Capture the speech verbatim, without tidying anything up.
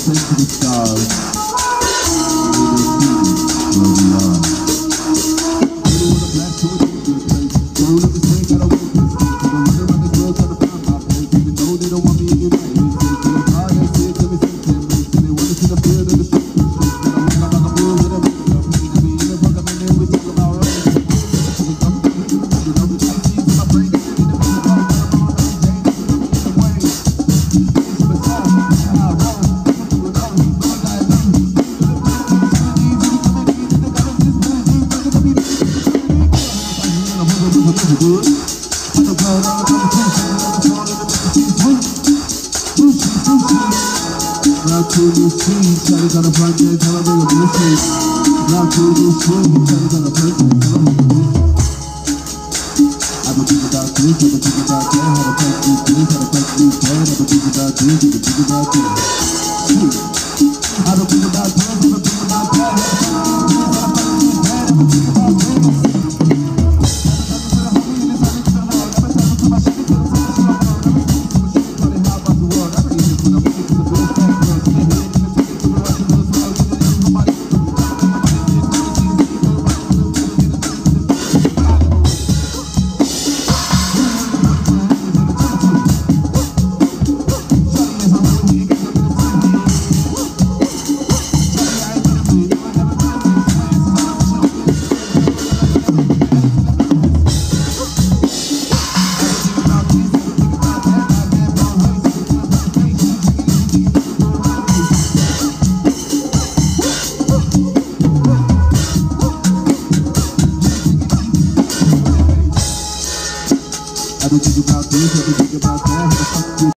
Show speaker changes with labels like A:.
A: ascend to the stars. We will see where we are. Middle of the black torch in a good place. Roll up the swing, gotta wait this thing. Cause I'm running around this world trying to find my place. Even though they don't want me in United States. They don't buy that shit, let me see ten race. And they wanna see the field of the street. But I walk out like a bull with a big up pain. I mean, in the fuck, I'm in there, we talk about rain. You know, the G C's in my brain, they in the middle of the road. I'm on every day, they in the way. It's a bazaar, it's how I roll. People do it all, he's all I know. Round to the street, shawty's on the front end, tell her bring a blue street. Round to the street, shawty's on the front end, tell her bring a blue street. I've been thinking about this, I've been thinking about that, how to touch these things, how to touch these that. I've been thinking about this, I've been thinking about that. Shit. I've been thinking about this, I've been thinking about that, how to touch these things, how to touch these that. I've been thinking about this. I've been thinking about this, I've been thinking about that.